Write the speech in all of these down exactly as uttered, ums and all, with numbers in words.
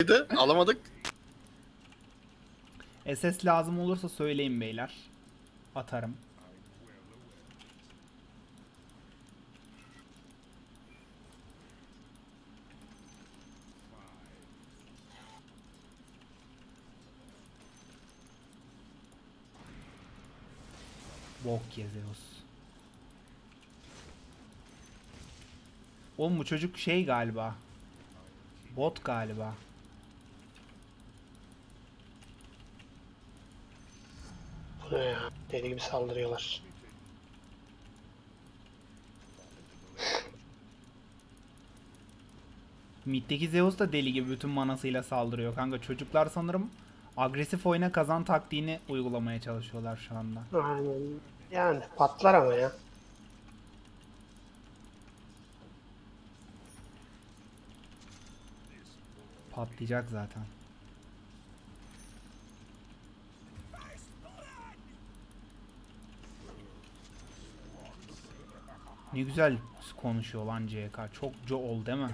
Alamadık. S S lazım olursa söyleyin beyler. Atarım. Bok ye Zeus. Oğlum bu çocuk şey galiba. Bot galiba. Bu ne ya? Deli gibi saldırıyorlar. Mid'deki Zeus da deli gibi bütün manasıyla saldırıyor kanka. Çocuklar sanırım agresif oyuna kazan taktiğini uygulamaya çalışıyorlar şu anda. Aynen. Yani patlar ama ya. Patlayacak zaten. Ne güzel konuşuyor lan C K. Çok co ol değil mi?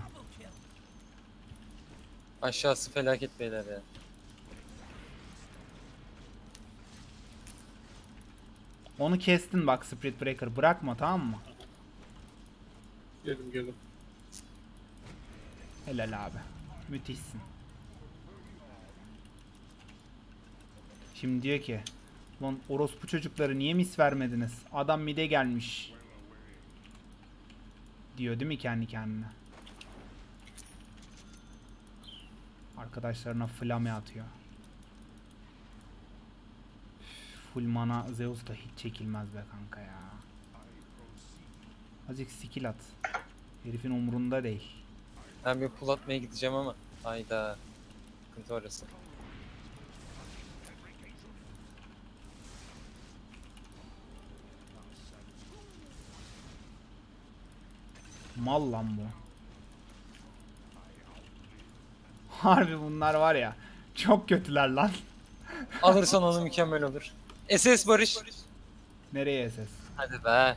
Aşağısı felaket beyler ya. Onu kestin bak Spirit Breaker. Bırakma tamam mı? Geldim geldim. Helal abi. Müthişsin. Şimdi diyor ki lan orospu çocukları niye mis vermediniz? Adam mide gelmiş. Diyor değil mi kendi kendine? Arkadaşlarına flame atıyor. Full mana Zeus da hiç çekilmez be kanka ya. Azıcık skill at. Herifin umurunda değil. Ben bir pull atmaya gideceğim ama. Hayda. Sıkıntı orası. Mal lan bu. Harbi bunlar var ya. Çok kötüler lan. Alırsan onu mükemmel olur. S S Barış. Nereye S S? Hadi be.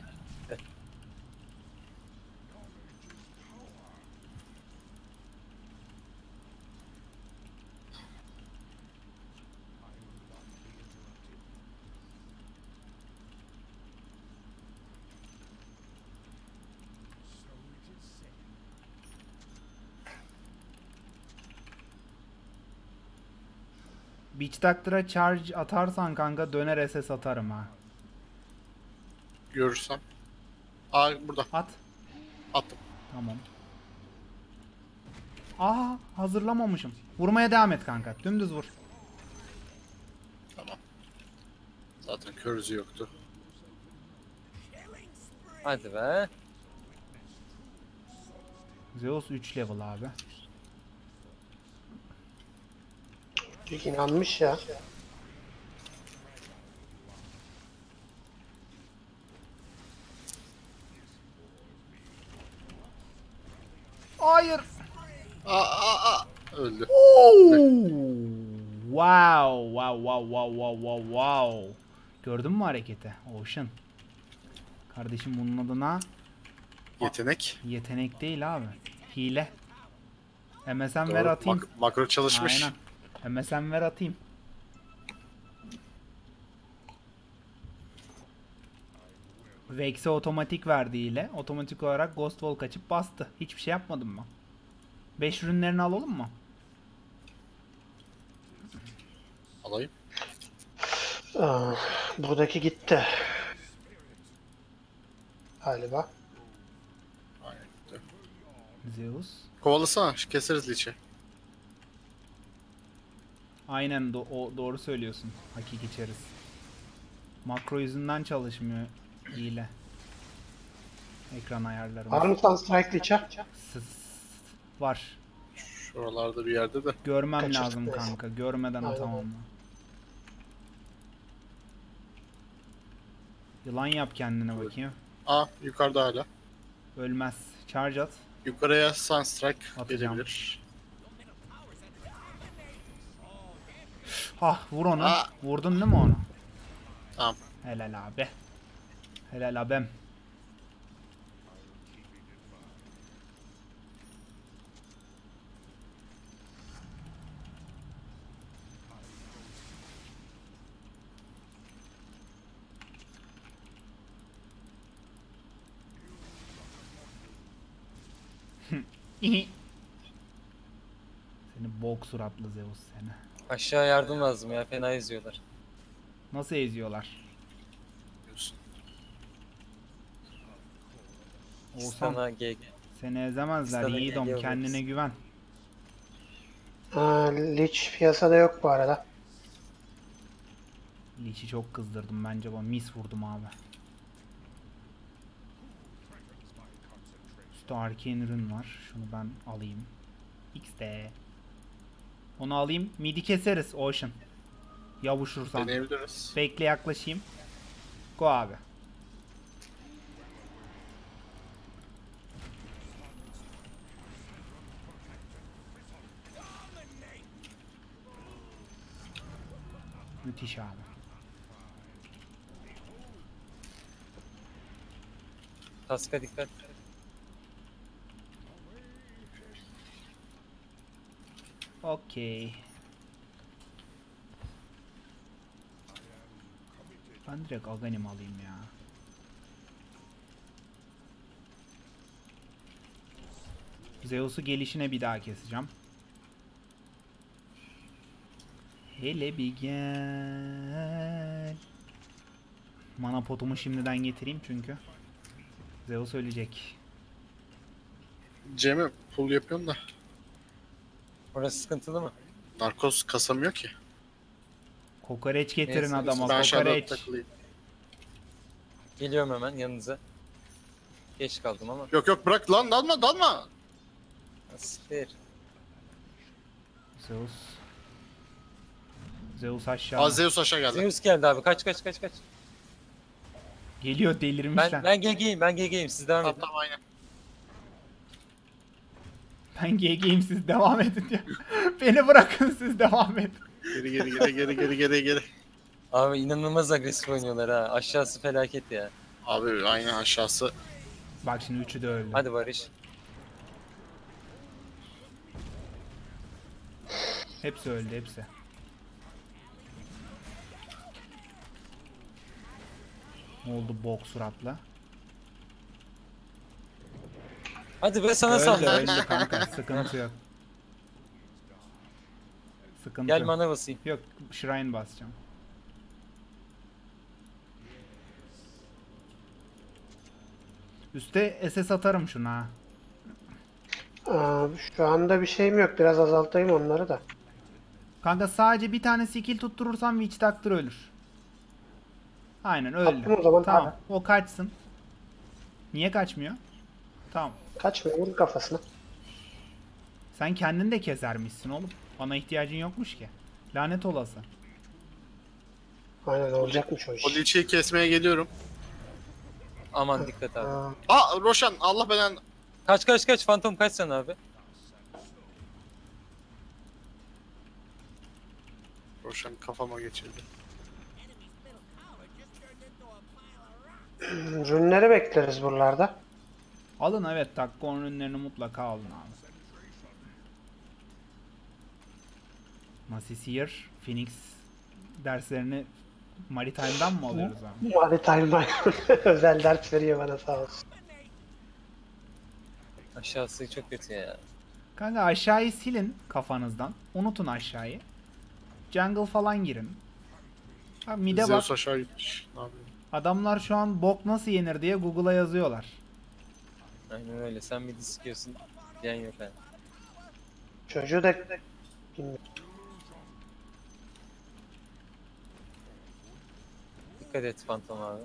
Beach Doctor'a charge atarsan kanka döner S S atarım ha. Görürsem. Aa burada. At. Attım. Tamam. Aa hazırlamamışım. Vurmaya devam et kanka. Dümdüz vur. Tamam. Zaten körüzü yoktu. Hadi be. Zeus üç level abi. Çocuk inanmış ya. Hayır. Aa aa aa. Öldü. Wow, wow, wow, wow, wow, wow, wow. Gördün mü hareketi? Ocean. Kardeşim bunun adına Yetenek. yetenek değil abi. Hile. M S N Doğru. ver atayım. Mak- makro çalışmış. Aynen. M S N ver atayım. Vex'e otomatik verdiğiyle otomatik olarak Ghost Walk açıp bastı. Hiçbir şey yapmadım mı? beş ürünlerini alalım mı? Alayım. Aa, buradaki gitti. Galiba. Aynen. gitti. Zeus. Kovalasana. Keseriz liçi. Aynen do o doğru söylüyorsun. Hakik içeriz. Makro yüzünden çalışmıyor hile. Ekran ayarları Var mı Sunstrike Lich'a? var. Şuralarda bir yerde de. Görmem Kaçırdık lazım neyse. kanka. Görmeden Aynen. atamam ben. Yılan yap kendine bakayım. Aa yukarıda hala. Ölmez. Charge at. Yukarıya Sunstrike Atacağım. gelebilir. Hah vur onu. Aa. Vurdun değil mi onu? Tamam. Helal abi. Helal abim. İhi. Seni bok suratlı Zeus seni. Aşağı yardım lazım ya, fena izliyorlar. Nasıl eziyorlar? Diyorsun. Oğuzhan Sana G G. seni ezemezler Sana yiğidom, geliyor kendine biz. güven. Aa, Lich piyasada yok bu arada. Lich'i çok kızdırdım bence, bana mis vurdum abi. Üstte arcane ürün var. Şunu ben alayım. X D. Onu alayım. Midi keseriz Ocean. Yavuşursan. Deneyebiliriz. Bekle, yaklaşayım. Go abi. Müthiş abi. Taska dikkat. Okey. Ben direkt Aghanim alayım ya. Zeus'u gelişine bir daha keseceğim. Hele bir gel. Mana potumu şimdiden getireyim çünkü Zeus ölecek. Cem'e pull yapıyorsun da Orası sıkıntılı mı? narkoz kasamıyor ki. Kokoreç getirin Neyse, adama, Ben aşağıda kokoreç. takılayım. Geliyorum hemen yanınıza. Geç kaldım ama. Yok yok bırak lan, dalma dalma. Siktir. Zeus. Zeus aşağı. Az Zeus aşağı geldi. Zeus geldi abi, kaç kaç kaç kaç. Geliyor, delirmişler. Ben ben G G'yim, ben G G'yim, siz devam Tamam edin. tamam aynen. Ben G G'yim, siz devam edin diyor. Beni bırakın, siz devam edin. Geri geri geri geri geri geri geri. Abi inanılmaz agresif oynuyorlar ha. Aşağısı felaket ya. Abi aynen aşağısı. Bak şimdi üçü de öldü. Hadi Barış. Hepsi öldü, hepsi. Ne oldu bok suratla? Hadi be, sana Öldü sal. öldü kanka, sıkıntı yok. Sıkıntı Gel yok. mana basayım. Yok, shrine basacağım. Üste S S atarım şuna ha. Aa, şu anda bir şeyim yok. Biraz azaltayım onları da. Kanka sadece bir tane skill tutturursan Witch Doctor ölür. Aynen öldü. Attım o zaman, Tamam, hadi. o kaçsın. Niye kaçmıyor? Tamam. Kaçmıyor, vur kafasına. Sen kendin de kesermişsin oğlum. Bana ihtiyacın yokmuş ki. Lanet olası. Aynen, olacakmış o iş. O liçeyi kesmeye geliyorum. Aman dikkat abi. Aa, Aa Roşan Allah belen. Kaç kaç kaç, Phantom kaç sen abi. Roşan kafama geçirdi. rünleri bekleriz buralarda. Alın, evet, dakika on ürünlerini mutlaka alın abi. Masisir, Phoenix derslerini Maritime'dan mı alıyoruz abi? Maritime özel ders veriyor bana, sağ olsun. Aşağısı çok kötü ya. Kanka aşağıyı silin kafanızdan. Unutun aşağıyı. Jungle falan girin. Ha, mid'e bak. Zeus aşağı gitmiş. Ne yapayım? Adamlar şu an bok nasıl yenir diye Google'a yazıyorlar. Aynen öyle, sen midi sıkıyorsun diyen yok ha. Çocuğu da bilmiyorum. Dikkat et Phantom abi.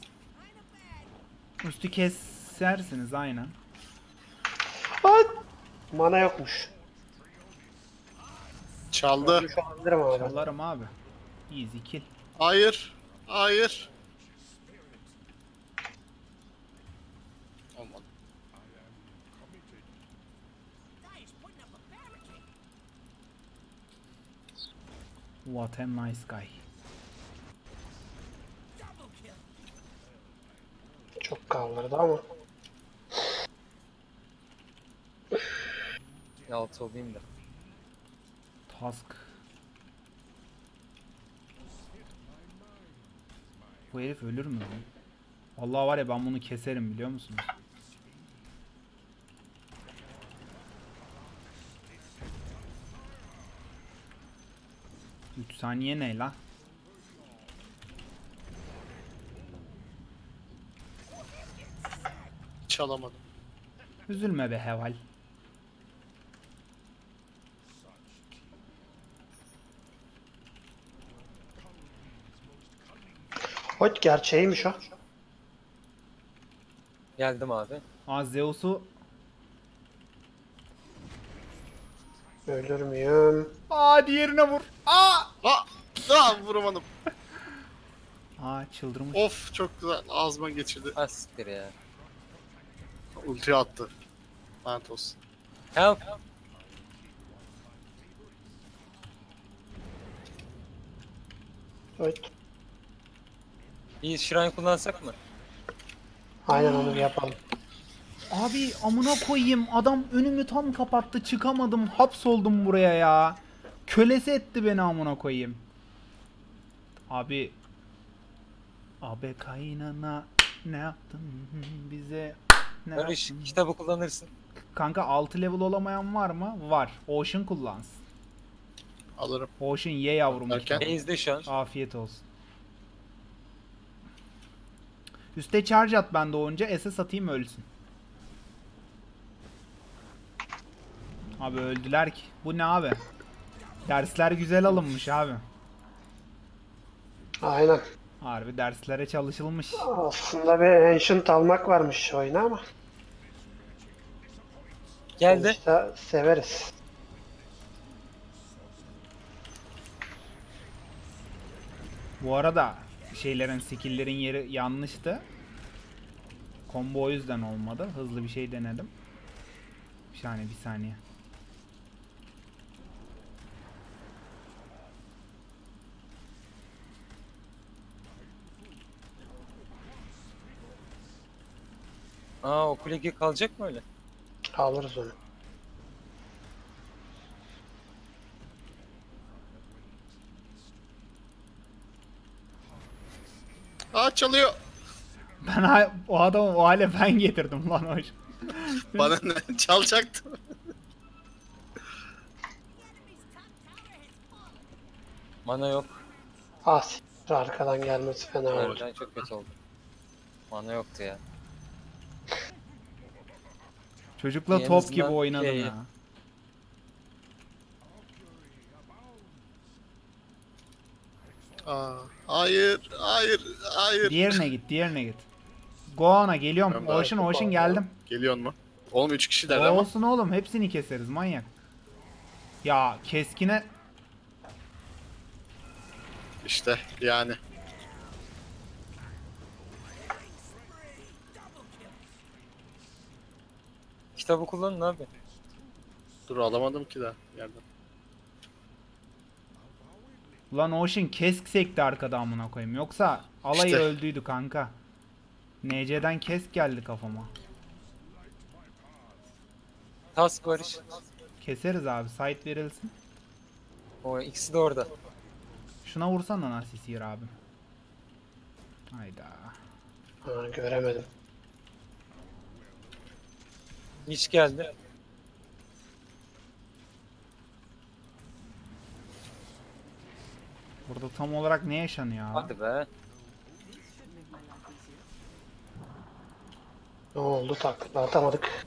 Üstü kesersiniz aynen. Ay! Mana yokmuş. Çaldı. Ölmüş olabilirim ama ben. Çalarım abi. Easy kill. Hayır. Hayır. Olmadı. What a nice guy. Çok kaldırdı ama. Altı olayım da. Task. Bu herif ölür mü lan? Vallahi var ya, ben bunu keserim biliyor musunuz? üç saniye ne lan? Hiç alamadım. Üzülme be Heval. Hoş gerçeğiymiş o. Geldim abi. Aa Zeus'u... Ölür müyüm? Aa diğerine vur. Aa! Aa! Aa vuramadım. Aa çıldırmış. Of çok güzel. Ağzıma geçirdi. Ha siktir ya. Ulti attı. Lanet olsun. Help. Hoş. Bir shrine kullansak mı? Aynen onu bir yapalım. Abi amına koyayım, adam önümü tam kapattı, çıkamadım, hapsoldum buraya ya. Kölesi etti beni amına koyayım. Abi Abi kaynana ne yaptın bize, ne Barış yaptın? kitabı kullanırsın. Kanka altı level olamayan var mı? Var. Ocean kullansın. Alırım. Ocean ye yavrum. Derken? Base'de şu an. Afiyet olsun. Üste charge at ben doğunca, S S atayım ölsün. Abi öldüler ki. Bu ne abi? Dersler güzel alınmış abi. Aynen. Harbi derslere çalışılmış. Aslında bir ancient almak varmış oyuna ama. Geldi. İşte severiz. Bu arada şeylerin, skill'lerin yeri yanlıştı. Combo o yüzden olmadı. Hızlı bir şey denedim. Bir saniye, bir saniye. Aa o kulegi kalacak mı öyle? Alırız onu. Aa çalıyor. Ben ha- o adamı o hale ben getirdim lan hoş. Bana ne? Çalacaktı. Mana yok. As. Arkadan gelmesi fena oldu. Harbiden çok kötü oldu. Mana yoktu ya. Çocukla En top gibi azından oynadım şey- ya. Aa, hayır, hayır, hayır. Diğerine git, diğerine git. Goan'a geliyorum. Ben daha Ocean, çok Ocean aldım. geldim. Geliyor mu? Oğlum üç kişiler ama. Olsun oğlum, hepsini keseriz manyak. Ya keskine İşte yani. Kitabı kullanın abi. Dur alamadım ki daha yerden. Ulan Ocean kesk sekti arkada amına koyayım. Yoksa alayı İşte. öldüydü kanka. N C'den kesk geldi kafama. Task Barış. Keseriz abi, site verilsin. O ikisi de orada. Şuna vursana Nasisir abi. Hayda. Ha, göremedim. Hiç geldi. Burada tam olarak ne yaşanıyor abi? Hadi be. Ne oldu, takla atamadık.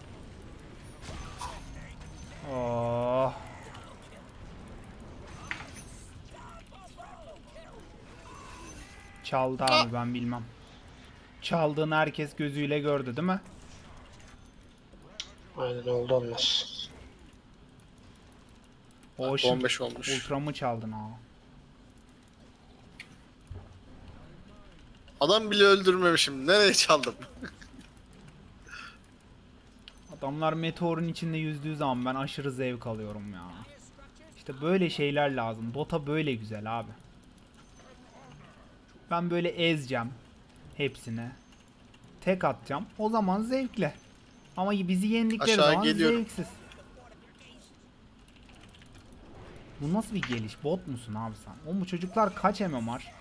Oh. Çaldı abi, ben bilmem. Çaldığını herkes gözüyle gördü değil mi? Aynen oldu olmaz. Ocean on beş olmuş. Ultramı çaldın ha. Adam bile öldürmemişim. Nereye çaldım? Adamlar meteorun içinde yüzdüğü zaman ben aşırı zevk alıyorum ya. İşte böyle şeyler lazım. Dota böyle güzel abi. Ben böyle ezeceğim hepsine. Tek atacağım. O zaman zevkle. Ama bizi yendikleri Aşağı zaman geliyorum. zevksiz. Bu nasıl bir geliş? Bot musun abi sen? O bu çocuklar kaç M M var?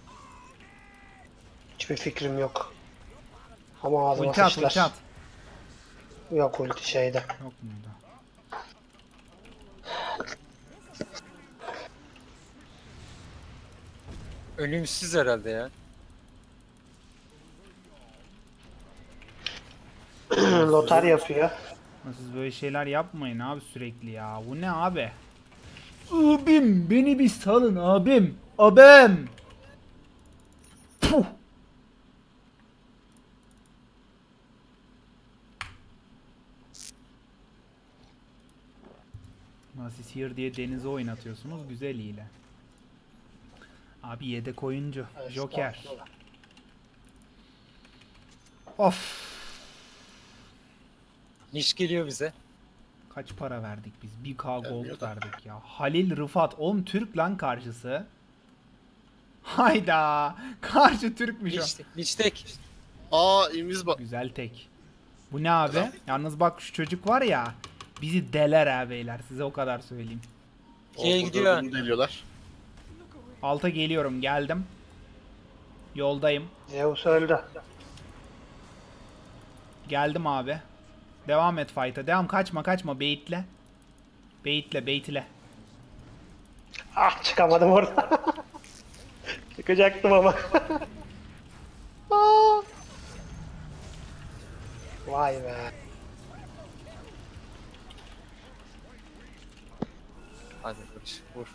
Hiçbir fikrim yok. Ama ağzıma Ulti at, sıçlar. ulti at. Yok, ulti şeyde. Yok muydu? Ölümsüz herhalde ya. Lotar yapıyor. Siz böyle şeyler yapmayın abi sürekli ya. Bu ne abi? Abim beni bir salın abim. Abim. Puh. Nasıl sihir diye denize oynatıyorsunuz. Güzel hile. Abi yedek oyuncu. Joker. Of. Niş geliyor bize. Kaç para verdik biz? bir K Gelmiyor gold da. verdik ya. Halil Rıfat. Oğlum Türk lan karşısı. Hayda. Karşı Türkmüş o. Niş, niş tek. Aa imiz bak. Güzel tek. Bu ne abi? Yalnız bak şu çocuk var ya. Bizi deler ha beyler. Size o kadar söyleyeyim. İkiye gidiyor. Bunu deliyorlar. Alta geliyorum. Geldim. Yoldayım. Zeus öldü. Geldim abi. Devam et fight'a. Devam, kaçma kaçma. Baitle. Baitle baitle. Ah çıkamadım orada. Çıkacaktım ama. Aa! Vay be. Hadi Barış vur.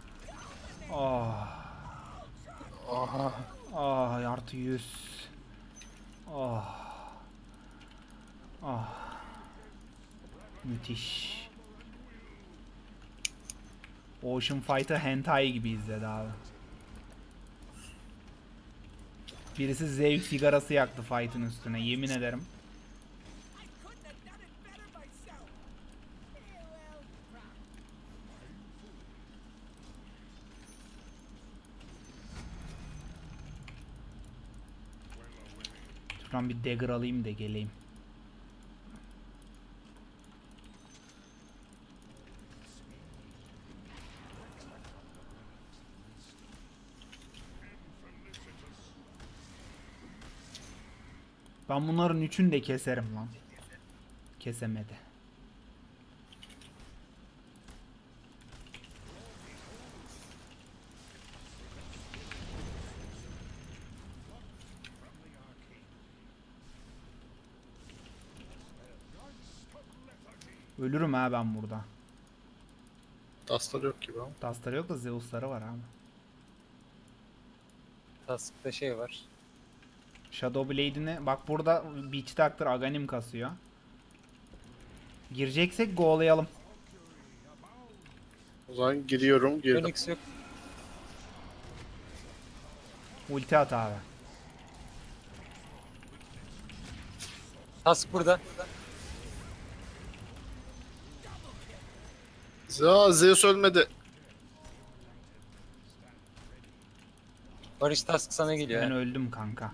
Oh. Aha. Ah artı yüz. Oh. Ah. Müthiş. Ocean Fight'ı hentai gibi izledi abi. Birisi zevk sigarası yaktı fight'ın üstüne, yemin ederim. Şuradan bir dagger alayım da geleyim. Ben bunların üçünü de keserim lan. Kesemedi. Ölürüm ha ben burada. Dastlar yok gibi ama. Dastları yok da Zeus'ları var abi. Task'ta şey var. Shadow Blade'ini bak burada Beach Doctor Aghanim kasıyor. Gireceksek go'layalım. O zaman giriyorum, girdim. Phoenix yok. Ulti at abi. Task burada. Aa, Zeus ölmedi. Barış Task sana geliyor. Ben ya. öldüm kanka.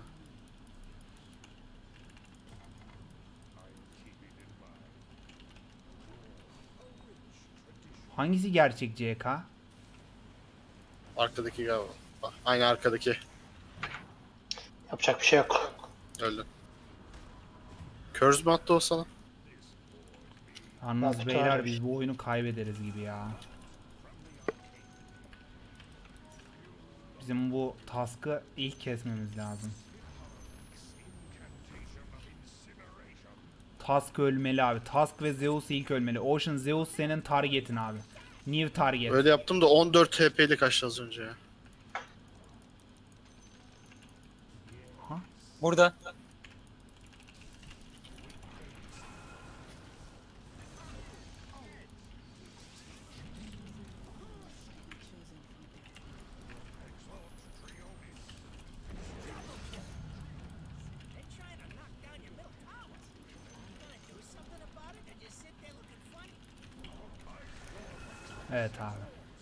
Hangisi gerçek C K? Arkadaki galiba. Bak, aynı arkadaki. Yapacak bir şey yok. Öldü. Curse mü attı o sana? Yalnız Yaptı beyler abi. biz bu oyunu kaybederiz gibi ya. Bizim bu task'ı ilk kesmemiz lazım. Task ölmeli abi. Task ve Zeus ilk ölmeli. Ocean Zeus senin targetin abi. New target. Öyle yaptım da on dört H P'li kaçtı az önce ya. Burada. Evet abi.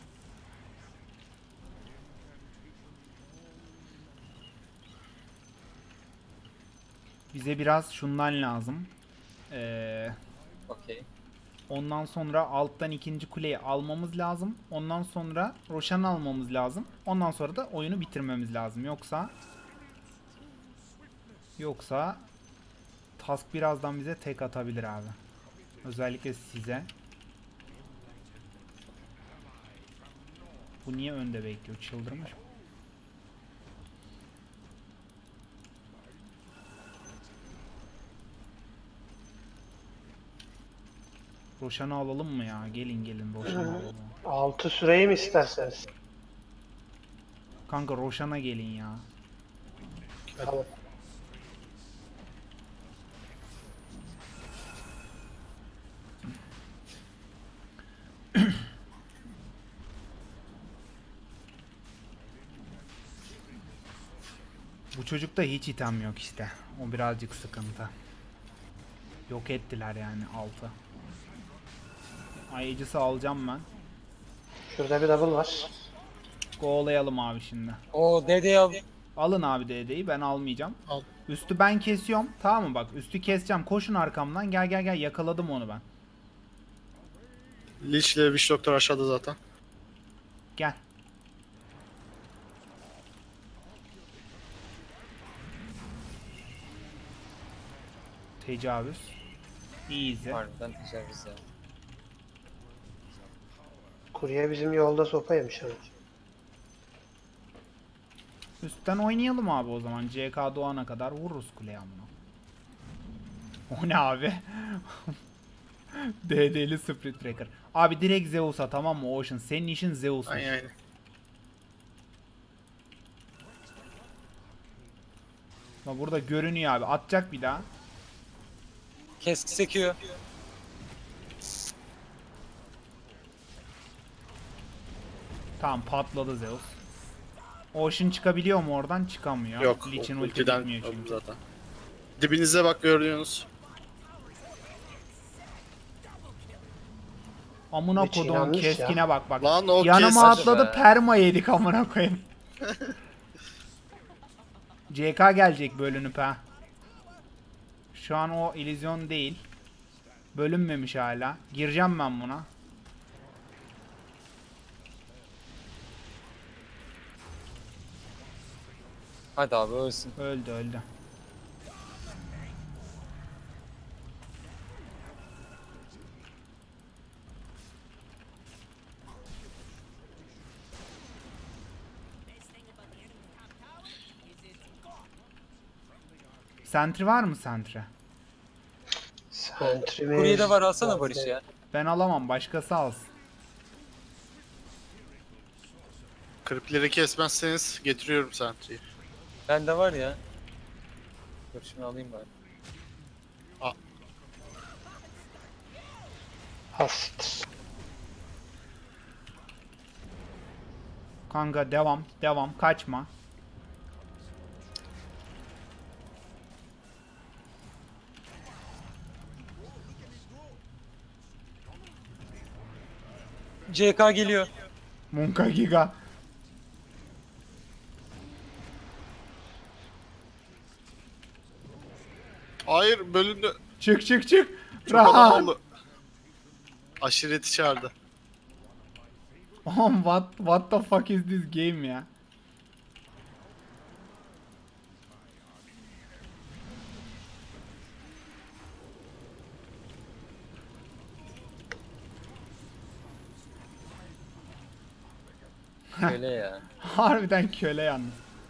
Bize biraz şundan lazım. Ee, Okey. ondan sonra alttan ikinci kuleyi almamız lazım. Ondan sonra Roshan'ı almamız lazım. Ondan sonra da oyunu bitirmemiz lazım. Yoksa yoksa Task birazdan bize tek atabilir abi. Özellikle size. Bu niye önde bekliyor? Çıldırmış mı? Roshan'ı alalım mı ya? Gelin gelin Roshan'ı alalım. Altı süreyi mi isterseniz? Kanka Roshan'a gelin ya. Tamam. Bu çocukta hiç item yok işte. O birazcık sıkıntı. Yok ettiler yani altı. Ayıcısı alacağım ben. Şurada bir double var. Go'layalım abi şimdi. O dede al. Alın abi D D'yi, ben almayacağım. Al. Üstü ben kesiyorum. Tamam mı bak, üstü keseceğim. Koşun arkamdan. Gel gel gel, yakaladım onu ben. Lich ile Witch Doctor aşağıda zaten. Gel. Tecavüz. Easy. Harbiden tecavüz ya. Kurye bizim yolda sopa yemiş ama. Üstten oynayalım abi o zaman. C K doğana kadar vururuz kuleye amına. O ne abi? D D'li Split Breaker. Abi direkt Zeus'a, tamam mı Ocean? Senin işin Zeus'muş. Aynen aynen. Bak burada görünüyor abi. Atacak bir daha. Kesk sekiyor. Tamam, patladı Zeus. Ocean çıkabiliyor mu oradan? Çıkamıyor. Yok. Lich'in o ulti ultiden bitmiyor öldüm çünkü. zaten. Dibinize bak, görüyorsunuz. Amına Lich kodum inanmış keskine ya. bak bak. Lan o Yanıma kes- atladı, be. perma yedik amına koyayım. C K gelecek bölünüp ha. Şu an o illüzyon değil. Bölünmemiş hala. Gireceğim ben buna. Hadi abi ölsün. Öldü öldü. Sentry var mı sentry? Sentrimiz... Kurye'de var, alsana Barış ya. Ben alamam, başkası alsın. Kripleri kesmezseniz getiriyorum sentry'yi. Bende var ya. Dur şunu alayım bari. Hast. Kanka devam devam, kaçma. C K geliyor. Munka Giga. Hayır, bölündü. Çık çık çık. Çok adam Rahat. oldu. Aşireti çağırdı. Oğlum what, what the fuck is this game ya? Köle ya. Harbiden köle yalnız.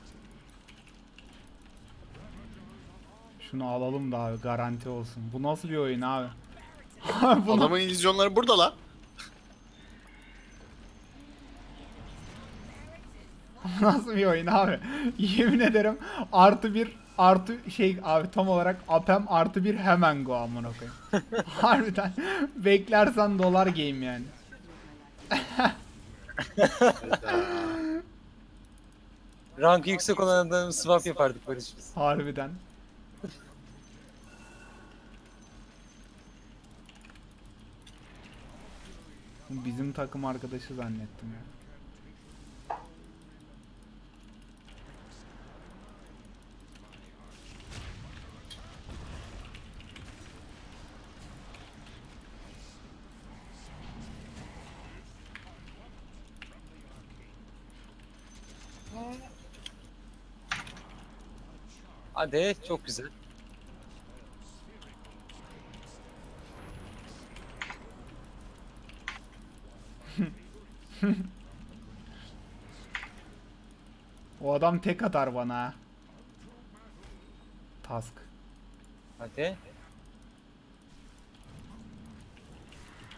Şunu alalım da abi, garanti olsun. Bu nasıl bir oyun abi? Bu Adamın illüzyonları burada lan. nasıl bir oyun abi? Yemin ederim artı bir artı şey abi, tam olarak apem artı bir hemen go amına koyayım. Harbiden beklersen dolar game yani. Rankı yüksek olan adamı swap yapardık Barış biz. Harbiden. Bizim takım arkadaşı zannettim ya. Hadi çok güzel. O adam tek atar bana ha. Task. Hadi.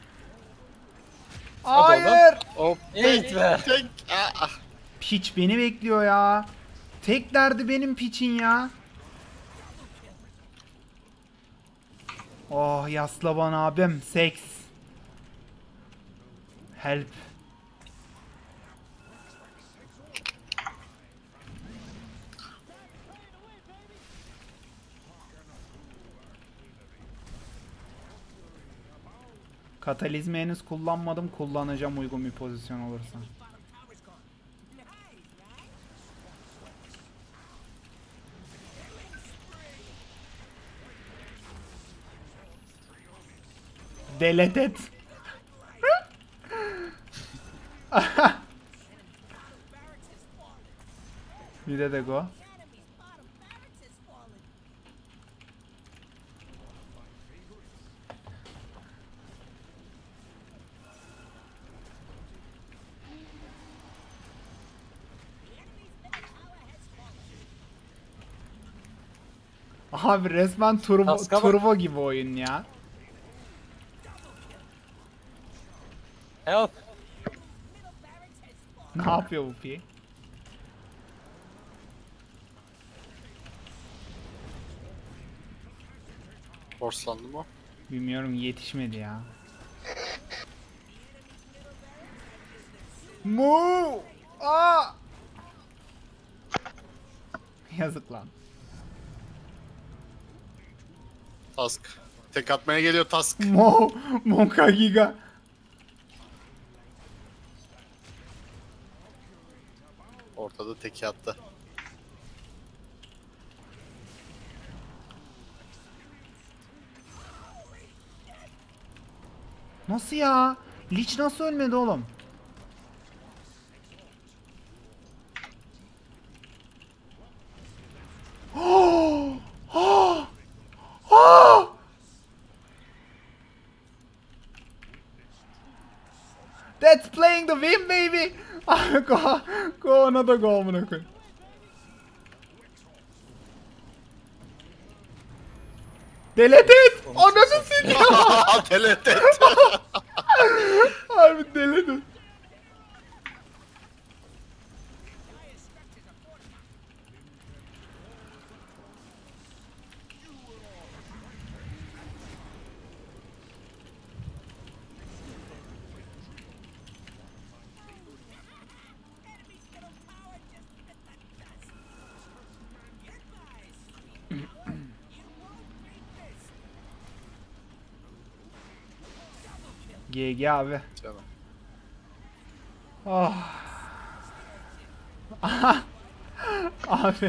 Hadi oğlum. Hayır. Hop. Evet be. Tek. Aa. Piç beni bekliyor ya. Tek derdi benim piçin ya. Oh Yaslaban abim. Seks. Help. Katalizmi henüz kullanmadım. Kullanacağım uygun bir pozisyon olursa. Delete et. Bir de de go. Abi resmen turbo, Taska bak. turbo gibi oyun ya. Help. Ne yapıyor bu pi? Forslandı mı? Bilmiyorum yetişmedi ya. Mu! Aa! Yazık lan. Task. Tek atmaya geliyor Task. Mo, Monka Giga. Ortada teki attı. Nasıl ya? Lich nasıl ölmedi oğlum? Oh! Oh! Oh! That's playing the win baby. go, go another go amına koyayım. Delete et. Anasını seni. Delete et. Harbi delete et. G G abi. Canım. Oh. Aha. Abi.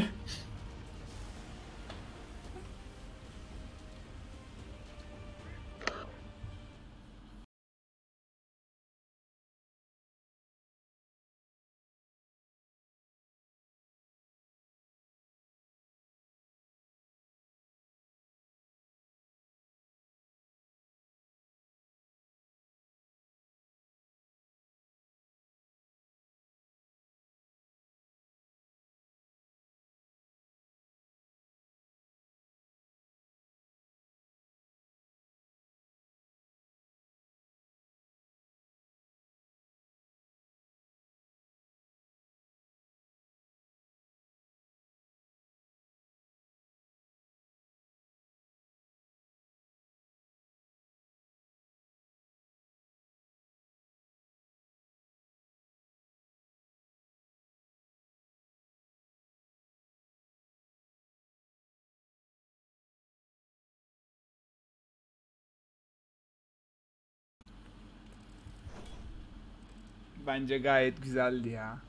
Bence gayet güzeldi ya.